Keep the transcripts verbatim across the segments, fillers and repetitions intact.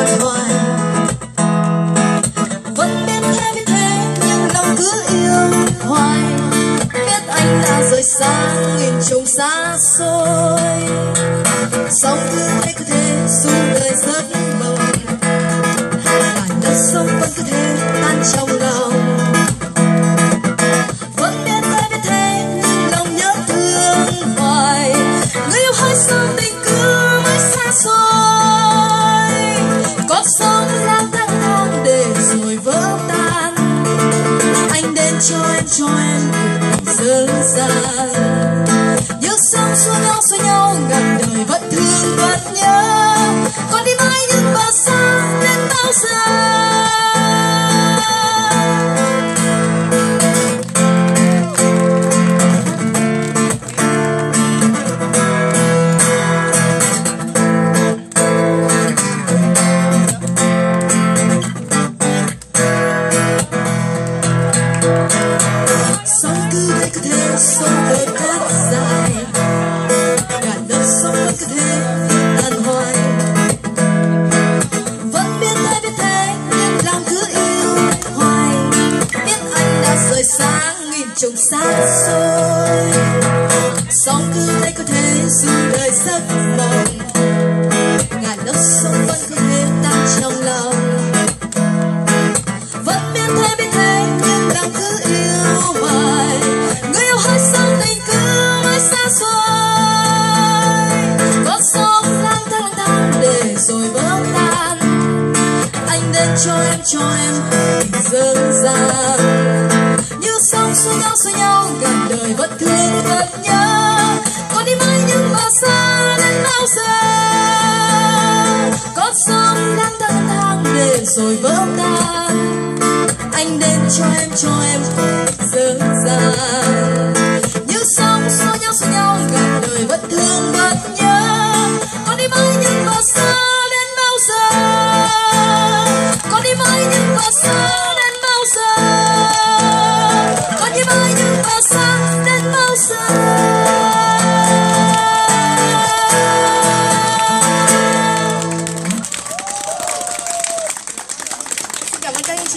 đàn hoài. Vẫn biết thế biết thế nhưng lòng cứ yêu hoài. Biết anh đã rời xa nghìn trùng xa xôi. Sống cứ thế cứ thế dù đời rất mong. Cả nước sông vẫn cứ thế tan trong lòng. Vẫn biết thế biết thế nhưng lòng nhớ thương hoài. Người yêu hỡi sao tình cứ mãi xa xôi. Cuộc sống lang thang thang để rồi vỡ tan. Anh đến cho em cho em dâng dàng. Yêu sớm xua nhau xua nhau ngàn đời vẫn thương vẫn nhớ. Còn đi mãi những bờ xa đến bao giờ. Sống cứ thế cứ thế sống đời cát dài. Cả đời sống vẫn cứ thế tàn hoài. Vẫn biết thế biết thế nhưng lòng cứ yêu hoài. Biết anh đã rời xa nghìn trùng xa xôi. Sống cứ thế cứ thế dù đời rất mong. Ngàn lớp sông vẫn cứ thế tan trong lòng. Vẫn biết thế biết thế nhưng lòng cứ yêu hoài. Người yêu hỡi sao tình cứ mãi xa xôi. Con sông lang thang lang thang để rồi vỡ tan. Anh đến cho em cho em dâng dàng. Như sông xua nhau xua nhau ngàn đời vẫn thương vẫn nhớ. Còn đi mãi những bờ xa đến bao giờ. Con sông lang thang lang thang để rồi vỡ tan. Anh đến cho em cho em dâng dàng. Như sông xua nhau xua nhau ngàn đời vẫn thương vẫn nhớ. Còn đi mãi những bờ xa đến bao giờ. Còn đi mãi những bờ xa đến bao giờ. Còn đi mãi những bờ xa đến bao giờ. Cảm ơn các anh chị.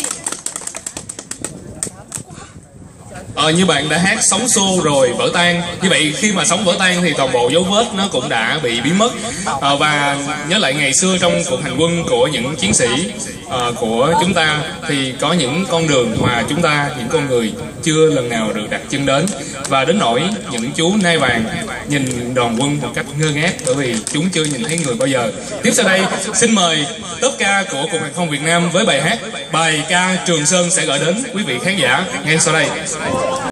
Ờ, như bạn đã hát sóng xô rồi vỡ tan. Như vậy khi mà sóng vỡ tan thì toàn bộ dấu vết nó cũng đã bị biến mất. Ờ, và nhớ lại ngày xưa trong cuộc hành quân của những chiến sĩ uh, của chúng ta thì có những con đường mà chúng ta, những con người chưa lần nào được đặt chân đến. Và đến nỗi những chú nai vàng nhìn đoàn quân một cách ngơ ngác bởi vì chúng chưa nhìn thấy người bao giờ. Tiếp sau đây xin mời top ca của Cục Hàng không Việt Nam với bài hát Bài ca Trường Sơn sẽ gửi đến quý vị khán giả ngay sau đây.